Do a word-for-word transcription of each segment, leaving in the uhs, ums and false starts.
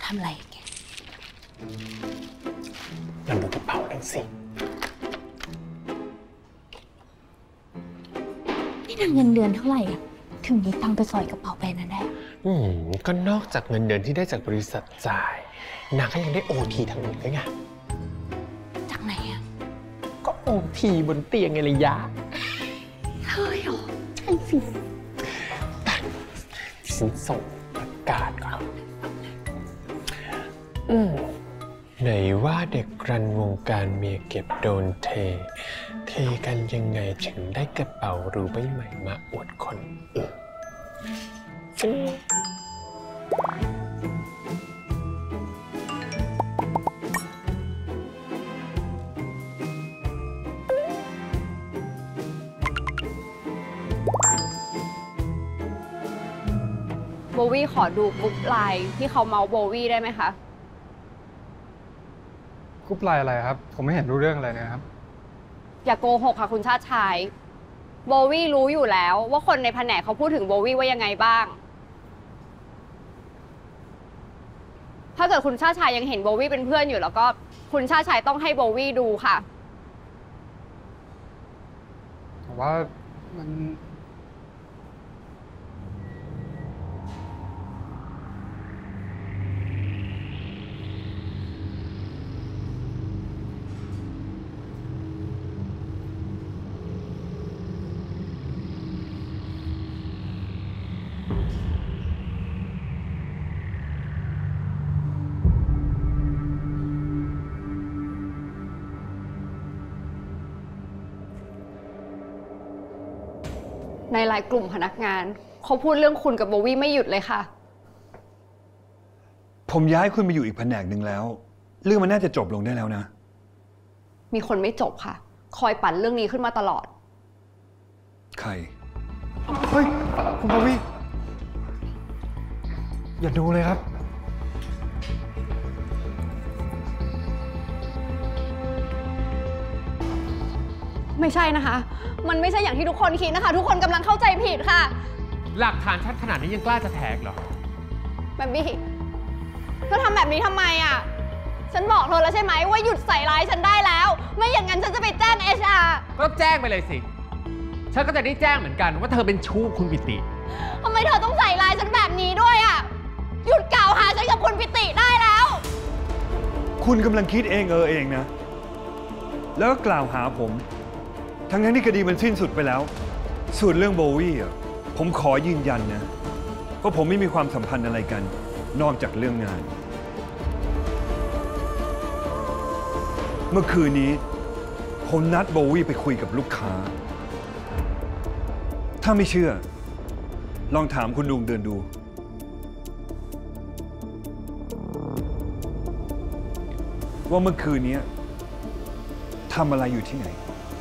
ทำอะไรแกลองดูกระเป๋าหน่อยสินี่นางเงินเดือนเท่าไหร่อะถึงมีตังไปสอยกระเป๋าแบรนด์นั้นได้อืมก็นอกจากเงินเดือนที่ได้จากบริษัทจ่ายนางก็ยังได้โอทีทางนึงด้วยไงจากไหนอะก็โอทีบนเตียงไงเลยยะเฮ้ยหรอใช่สิฉันส่งประกาศก่อนอืมไหนว่าเด็กรันวงการเมียเก็บโดนเทเทกันยังไงถึงได้กระเป๋าหรูใบใหม่มาอวดคนอื่นโบวี่ขอดูกรุ๊ปไลน์ที่เขาเมาส์โบวี่ได้ไหมคะกรุ๊ปไลน์อะไรครับผมไม่เห็นรู้เรื่องอะไรนะครับอย่าโกหกค่ะคุณชาติชายโบวี่รู้อยู่แล้วว่าคนในแผนกเขาพูดถึงโบวี่ว่ายังไงบ้างถ้าเกิดคุณชาติชายยังเห็นโบวี่เป็นเพื่อนอยู่แล้วก็คุณชาติชายต้องให้โบวี่ดูค่ะแต่ว่ามันในหลายกลุ่มพนักงานเขาพูดเรื่องคุณกับโบวี่ไม่หยุดเลยค่ะผมย้ายคุณมาอยู่อีกแผนกหนึ่งแล้วเรื่องมันน่าจะจบลงได้แล้วนะมีคนไม่จบค่ะคอยปั่นเรื่องนี้ขึ้นมาตลอดใครเฮ้ยคุณโบวี่อย่าดูเลยครับไม่ใช่นะคะมันไม่ใช่อย่างที่ทุกคนคิดนะคะทุกคนกำลังเข้าใจผิดค่ะหลักฐานชัดขนาดนี้ยังกล้าจะแถกเหรอแบบบี้เธอทำแบบนี้ทำไมอ่ะฉันบอกเธอแล้วใช่ไหมว่าหยุดใส่ร้ายฉันได้แล้วไม่อย่างนั้นฉันจะไปแจ้ง เอช อาร์ก็แจ้งไปเลยสิฉันก็จะได้แจ้งเหมือนกันว่าเธอเป็นชู้คุณปิติทำไมเธอต้องใส่ร้ายฉันแบบนี้ด้วยอ่ะหยุดกล่าวหาฉันกับคุณปิติได้แล้วคุณกำลังคิดเองเออเองนะแล้วก็กล่าวหาผมทั้งนั้นที่คดีมันสิ้นสุดไปแล้วส่วนเรื่องโบวี่อ่ะผมขอยืนยันนะว่าผมไม่มีความสัมพันธ์อะไรกันนอกจากเรื่องงานเมื่อคืนนี้ผมนัดโบวี่ไปคุยกับลูกค้าถ้าไม่เชื่อลองถามคุณลุงเดินดูว่าเมื่อคืนนี้ทำอะไรอยู่ที่ไหน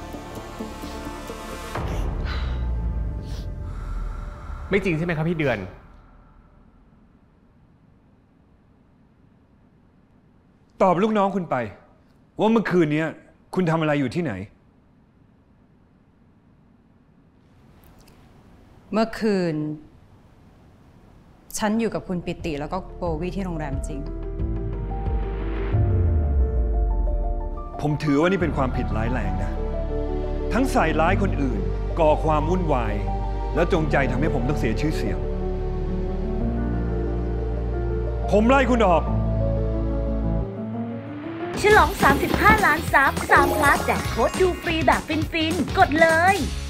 ไม่จริงใช่ไหมครับพี่เดือนตอบลูกน้องคุณไปว่าเมื่อคืนนี้คุณทำอะไรอยู่ที่ไหนเมื่อคืนฉันอยู่กับคุณปิติแล้วก็โบวี่ที่โรงแรมจริงผมถือว่านี่เป็นความผิดร้ายแรงนะทั้งใส่ร้ายคนอื่นก่อความวุ่นวายแล้วจงใจทำให้ผมต้องเสียชื่อเสียงผมไล่คุณออกฉลองสามสิบห้าล้านซับสามพลัสแจกโค้ดดูฟรีแบบฟินๆกดเลย